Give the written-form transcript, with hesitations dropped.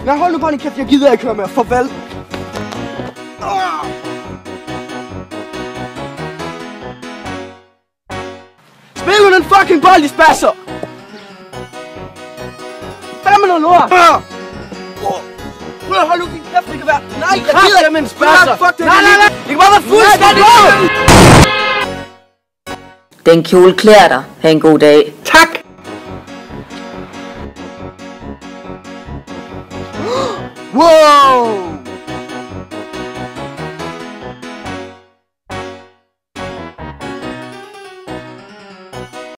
Nej, hold nu bare din kæft, jeg gider ikke køre mere. Farvel. Spil nu den fucking bold, I spasser! Hvad med noget lort? Hold nu din kæft, det kan være... Nej, jeg gider ikke med en spasser! Fuck det! Nej! Det kan bare være fuldstændig lort! Den kjole klæder dig. Ha' en god dag. Tak! Wow!